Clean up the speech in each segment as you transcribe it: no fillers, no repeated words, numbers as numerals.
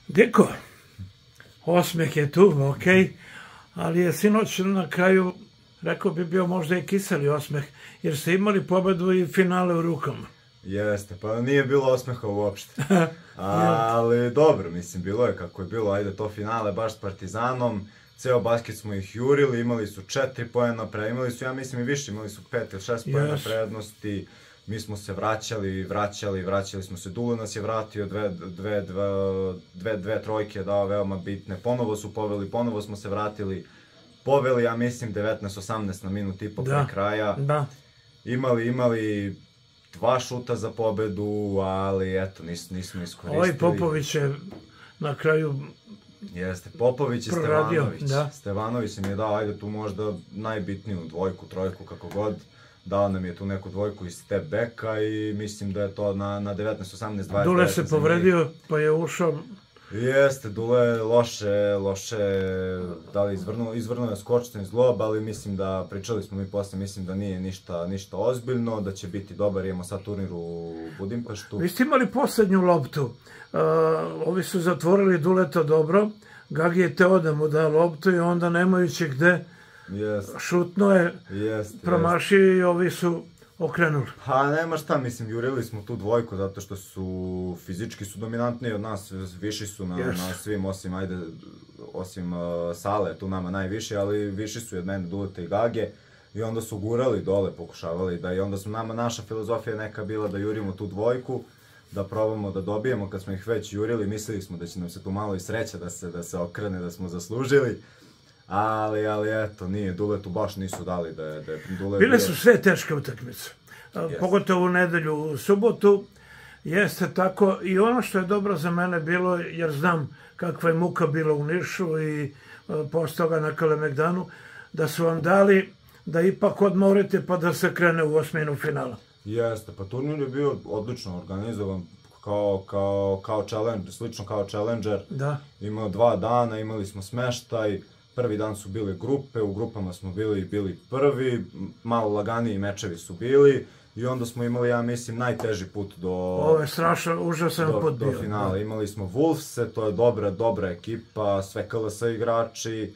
Deko, osmeh je tu, okej, ali je sinoć na kraju, rekao bi bio možda i kiseli osmeh, jer ste imali pobedu i finale u rukama. Jeste, pa nije bilo osmeha uopšte. Ali dobro, mislim, bilo je kako je bilo, ajde to finale baš s Partizanom, ceo basket smo ih jurili, imali su 4 poena imali su, ja mislim i više, imali su 5 ili 6 poena prednosti, mi smo se vraćali smo se, Dule nas je vratio, dve trojke dao veoma bitne, ponovo su poveli, ponovo smo se vratili, poveli, ja mislim, 19-18 na minut i po pre kraja, imali 2 šuta za pobedu, ali eto, nismo iskoristili. Ovaj Popović je na kraju Jeste, Popović i Stevanović. Stevanović im je dao, ajde tu možda najbitniju dvojku, trojku, kako god. Dao nam je tu neku dvojku iz step backa i mislim da je to na 19-18-29. Dule se povredio, pa je ušao. Jeste, Dule je loše, da li izvrnuo je skočni zglob, ali mislim da, pričali smo mi posle, mislim da nije ništa ozbiljno, da će biti dobar, imamo sad turnir u Budimpeštu. Vi ste imali poslednju loptu, ovi su zatvorili Duleta dobro, Gagi je teo da mu da loptu i onda nemajući gde, šutno je, promašio i ovi su okrenuli. Pa nema šta, mislim, jurili smo tu dvojku zato što su fizički su dominantniji od nas, viši su na svim, osim Sale, tu nama najviši, ali viši su od mene, Duleta i Gage, i onda su gurali dole, pokušavali da, i onda su nama, naša filozofija neka bila da jurimo tu dvojku, da probamo da dobijemo, kad smo ih već jurili, mislili smo da će nam se tu malo i sreća da se okrene, da smo zaslužili, ali eto, nije, Duletu baš nisu dali da je Dule... Bile su sve teške utakmice, pogotovo u nedelju, u subotu, jeste tako, i ono što je dobro za mene bilo, jer znam kakva je muka bila u Nišu i posle toga na Kalemegdanu, da su vam dali da ipak odmorite pa da se krene u osminu finala. Jeste, pa turnir je bio odlično organizovan, kao Challenger, slično kao Challenger. Imao 2 dana, imali smo smeštaj, prvi dan su bile grupe, u grupama smo bili prvi, malo laganiji mečevi su bili i onda smo imali, ja mislim, najteži put do... Ovo je strašno, užasan put bio. Do finala. Imali smo Wolvese, to je dobra ekipa, sve KLS igrači,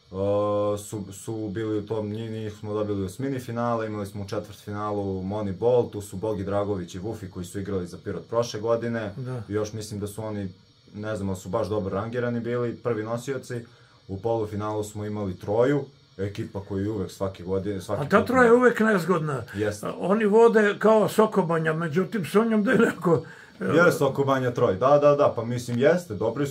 su bili u tom, njih smo dobili u osmini finala, imali smo u četvrtfinalu Moneyball, tu su Bogi Dragović i Vufi koji su igrali za Pirot prošle godine, i još mislim da su oni, ne znam, ali su baš dobro rangirani bili, prvi nosioci. U polufinalu smo imali Troju, ekipa koju uvek svake godine... A ta Troja je uvek nezgodna. Oni vode kao Sokobanja, međutim s njom da je neko... Je Sokobanja Troj, da, pa mislim jeste, dobri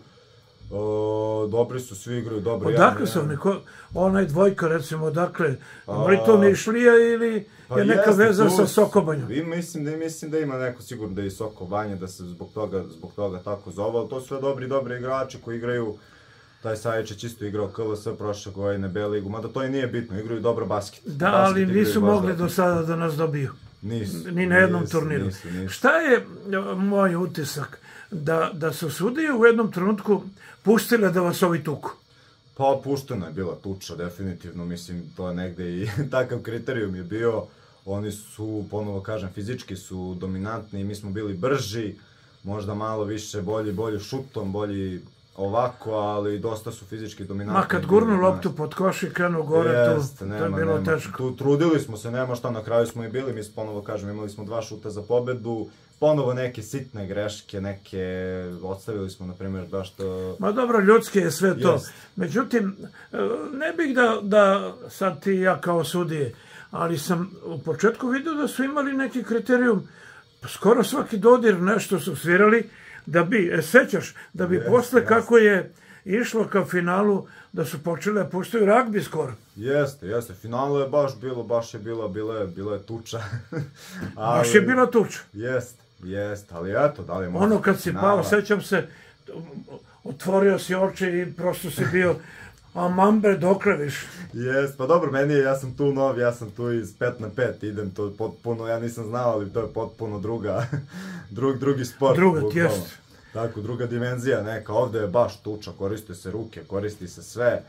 su, svi igraju dobro. Odakle su oni, onaj dvojka recimo, odakle, li to Nišlija ili je neka veza sa Sokobanjom? Mislim da ima neko sigurno da je i Sokobanja, da se zbog toga tako zove, ali to su dobri igrači koji igraju. Taj Sajić je isto igrao KLS prošle godine, B-ligu, mada to i nije bitno, igraju dobro basket. Da, ali nisu mogli do sada da nas dobiju. Ni na jednom turniru. Šta je moj utisak? Da su sudije u jednom trenutku pustile da vas ovi tuku? Pa puštena je bila tuča, definitivno, mislim, to je negde i takav kriterijum je bio. Oni su, ponovo kažem, fizički su dominantni, mi smo bili brži, možda malo više, bolji šutom, bolji ovako, ali dosta su fizički dominantni. Ma kad gurnu loptu pod koš i krenu gore, to je bilo teško. Trudili smo se, nema šta, na kraju smo i bili, mi ponovo kažem, imali smo 2 šuta za pobedu, ponovo neke sitne greške, neke odstavili smo, na primjer, baš to... Ma dobro, ljudski je sve to. Međutim, ne bih da sad ti i ja kao sudije, ali sam u početku vidio da su imali neki kriterijum, skoro svaki dodir nešto su svirali, da bi, sećaš, da bi posle kako je išlo ka finalu, da su počeli da puštaju ragbi skoro. Jeste, finalo je baš je bila tuča. Baš je bila tuča. Jeste, ali eto, da li je možda... Ono kad si pao, sećam se, otvorio si oči i prosto si bio, a mambe dokle više. Jeste, pa dobro, meni je, ja sam tu nov, ja sam tu iz 5 na 5, idem to potpuno, ja nisam znao, ali to je potpuno drugi sport. Druga, jeste. Tako, druga dimenzija neka, ovde je baš tuča, koriste se ruke, koristi se sve,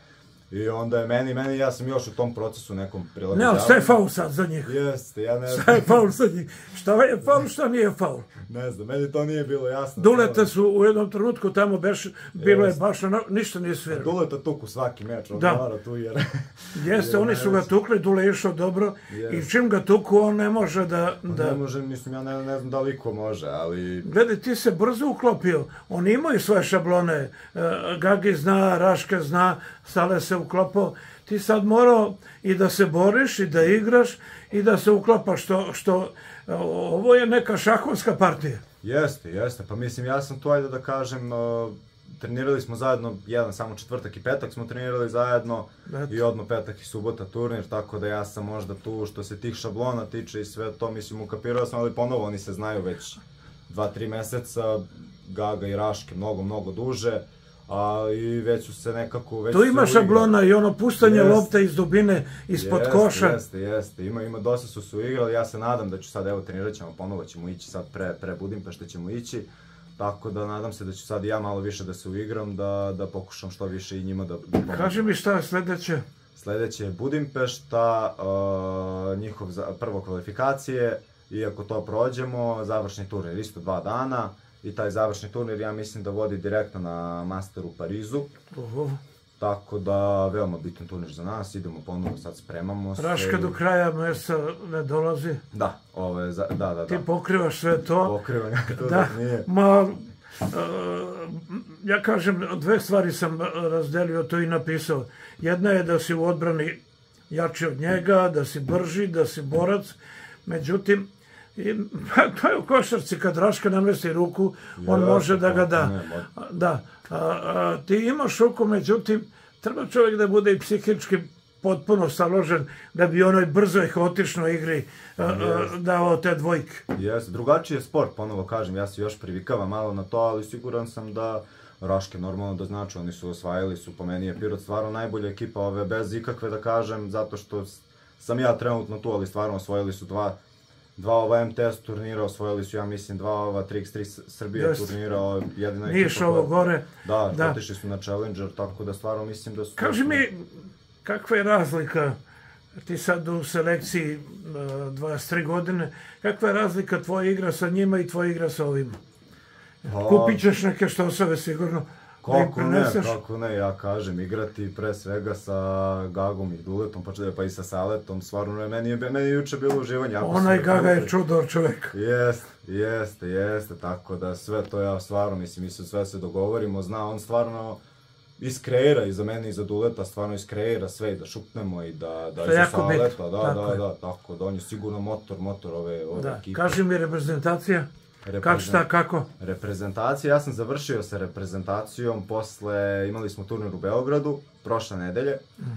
I onda je meni, ja sam još u tom procesu nekom prilagođavanju. Ne, ali šta je faul sad za njih? Jeste, ja ne znam. Šta je faul za njih? Šta je faul, šta nije faul? Ne znam, meni to nije bilo jasno. Duleta su u jednom trenutku tamo bilo je baš, ništa nije svirao. Duleta tuku svaki meč, odgovara tu jer... Jeste, oni su ga tukli, Dule je išao dobro i čim ga tuku on ne može da... Ne može, mislim, ja ne znam da li ko može, ali... Gledaj, ti se brzo uklopio, oni imaju svoje šablone, Gagi zna, Raške zna, Sale se uklopao, ti sad morao i da se boriš i da igraš i da se uklopaš, što ovo je neka šahovska partija. Jeste, pa mislim, ja sam tu, ajde da kažem, trenirali smo zajedno, samo četvrtak i petak smo trenirali zajedno i odmah petak i subota turnir, tako da ja sam možda tu, što se tih šablona tiče i sve to, mislim, ukapirao sam, ali ponovo oni se znaju već 2-3 meseca, Gaga i Raške mnogo duže, i već su se nekako... Tu ima šablona i ono puštanje lopte iz dubine, ispod koša. Jeste, ima dosta su se uigrali, ja se nadam da ću sad, evo trenirat ćemo, ponovo ćemo ići sad pre Budimpešte ćemo ići, tako da nadam se da ću sad i ja malo više da se uigram, da pokušam što više i njima da pomoći. Kaži mi šta je sledeće? Sledeće je Budimpešta, njihov prvo kvalifikacije, i ako to prođemo, završni turnir, isto 2 dana. I taj završni turnir, ja mislim da vodi direktno na Master u Parizu. Tako da, veoma bitan turnir za nas, idemo ponovno, sad spremamo se. Raška do kraja mjeseca ne dolazi? Da, da. Ti pokrivaš sve to? Pokrivam, to da nije. Ja kažem, 2 stvari sam razdelio, to i napisao. Jedna je da si u odbrani jači od njega, da si brži, da si borac, međutim, to je u košarci, kad Raška namesti ruku, on može da ga da. Da, ti imaš ruku, međutim, treba čovjek da bude i psihički potpuno saložen, da bi onoj brzoj, haotičnoj igri dao te dvojke. Jeste, drugačiji je sport, ponovo kažem, ja se još privikavam malo na to, ali siguran sam da Raške normalno da znači, oni su osvajali, po meni je Pirot stvarno najbolja ekipa ove, bez ikakve da kažem, zato što sam ja trenutno tu, ali stvarno osvojili su dva ova MTS turnira, osvojili su, ja mislim, 2 ova 3x3 Srbija turnira, jedina ekipa... Niš ovo gore. Da, otišli su na Challenger, tako da stvarno mislim da su... Kaži mi, kakva je razlika, ti sad u selekciji 23 godine, kakva je razlika tvoja igra sa njima i tvoja igra sa ovima? Kupit ćeš neke štosove sigurno. Kako ne, ja kažem, igrati pre svega sa Gagom i Duletom, pa i sa Saletom, stvarno meni je juče bilo uživanje. Onaj Gaga je čudor čovjek. Jeste, tako da sve to ja stvarno, mislim, sve se dogovorimo, zna, on stvarno iskreira i za mene i za Duleta, stvarno iskreira sve i da šupnemo i da i za Saleta, da, tako da on je sigurno motor ove ekipe. Kaži mi reprezentacija. Šta, kako? Reprezentacija, ja sam završio sa reprezentacijom, posle imali smo turnir u Beogradu, prošle nedelje,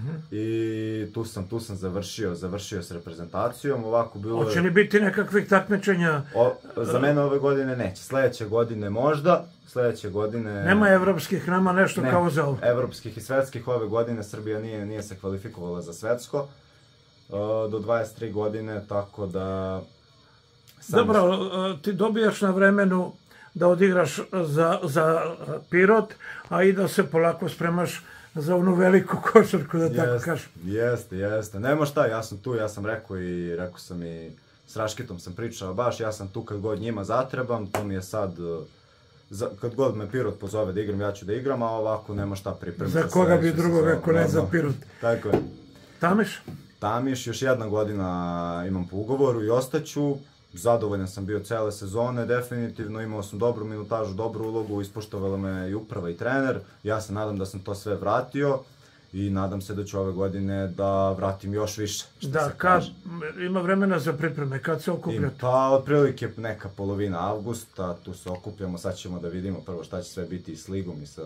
i tu sam završio s reprezentacijom, ovako bilo je... Hoće li biti nekakvih takmičenja? Za mene ove godine neće, sledeće godine možda, Nema evropskih, nama nešto kao za ovo? Evropskih i svetskih ove godine Srbija nije se kvalifikovala za svetsko, do 23 godine, tako da... Dobro, ti dobijaš na vremenu da odigraš za Pirot, a i da se polako spremaš za onu veliku košarku, da tako kažem. Jeste. Nema šta, ja sam tu, ja sam rekao sam i s Raškitom sam pričao baš, ja sam tu kad god njima zatrebam, to mi je sad, kad god me Pirot pozove da igram, ja ću da igram, a ovako nema šta pripremiti. Za koga bi drugog ako ne za Pirot? Tako je. Tamiš? Tamiš, još 1 godina imam po ugovoru i ostaću. Zadovoljan sam bio cele sezone, definitivno, imao sam dobru minutažu, dobru ulogu, ispoštovala me i uprava i trener. Ja se nadam da sam to sve vratio i nadam se da ću ove godine da vratim još više. Da, kad ima vremena za pripreme, kad se okupljate? Pa, otprilike neka polovina avgusta, tu se okupljamo, sad ćemo da vidimo prvo šta će sve biti i s ligom i sa...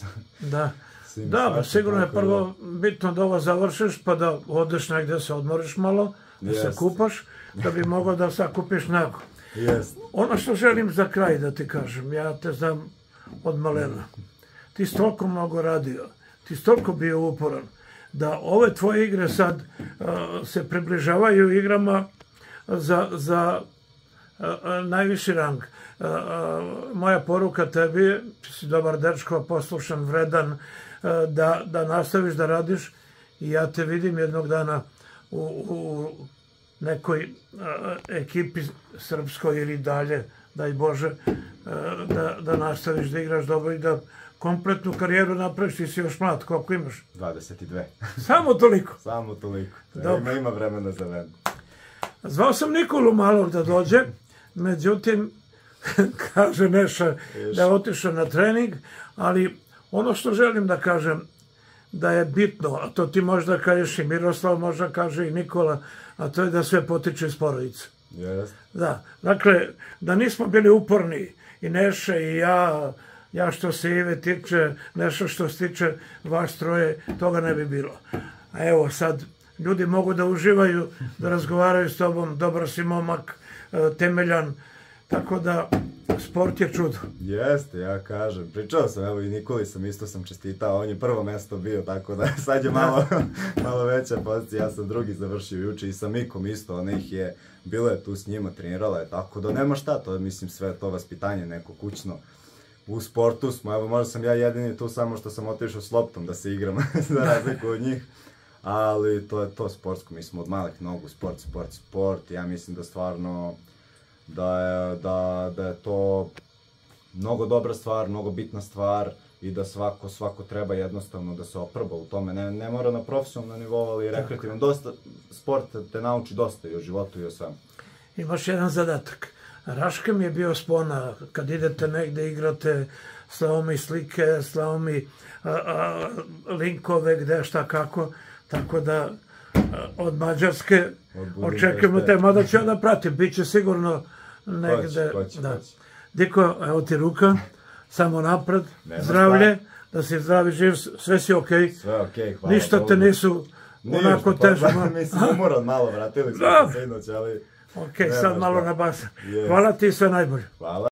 Da, sigurno je prvo bitno da ovo završiš, pa da odeš negdje se odmoriš malo, da se kupaš, da bi mogao da sakupiš nagu. Ono što želim za kraj da ti kažem, ja te znam od malena. Ti si toliko mnogo radio, ti si toliko bio uporan, da ove tvoje igre sad se približavaju igrama za najviši rang. Moja poruka tebi je, ti si dobar dečko, poslušan, vredan, da nastaviš da radiš i ja te vidim jednog dana u nekoj ekipi srpskoj ili dalje, daj Bože, da nastaviš da igraš dobro i da kompletnu karijeru napraviš, ti si još mlad, koliko imaš? 22. Samo toliko? Samo toliko. Ima vremena za mene. Zvao sam Nikolu Malog da dođe, međutim, kaže Neša da je otišao na trening, ali ono što želim da kažem, da je bitno, a to ti možda kažeš i Miroslav, možda kaže i Nikola, a to je da sve potiče iz porodice. Da, dakle, da nismo bili uporni, i Neša i ja što se Ive tiče, Neša što se tiče vas troje, toga ne bi bilo. A evo sad, ljudi mogu da uživaju, da razgovaraju s tobom, dobar si momak, temeljan, tako da sport je čudo. Jeste, ja kažem. Pričao sam, evo i Nikoli sam isto čestitao, on je prvo mesto bio, tako da sad je malo veća pozicija, ja sam drugi završio juče i sa Mikom isto, ona ih je, bila je tu s njima, trenirala je, tako da nema šta, to je mislim sve to vaspitanje neko kućno. U sportu smo, evo možda sam ja jedini tu samo što sam otišao s loptom da se igram, za razliku od njih. Ali to je to sportsko, mi smo od malih nogu, sport, ja mislim da stvarno da je to mnogo dobra stvar, mnogo bitna stvar i da svako treba jednostavno da se oproba u tome, ne mora na profesionalnom nivou, ali rekreativan, dosta, sport te nauči dosta i o životu i o svemu. Imaš jedan zadatak, Raška mi je bio spona, kad idete negde igrate, slao mi slike, slao mi linkove gde šta kako, tako da od Mađarske očekujemo te, mada ću ja da pratim, bit će sigurno negde. Diko, evo ti ruka, samo napred, zdravlje, da si zdravi, živ, sve si okej. Sve okej, hvala. Ništa te nisu onako težo. Mislim, umoran malo, vratili smo se sinoć, ali... Okej, sad malo na basan. Hvala ti i sve najbolje. Hvala.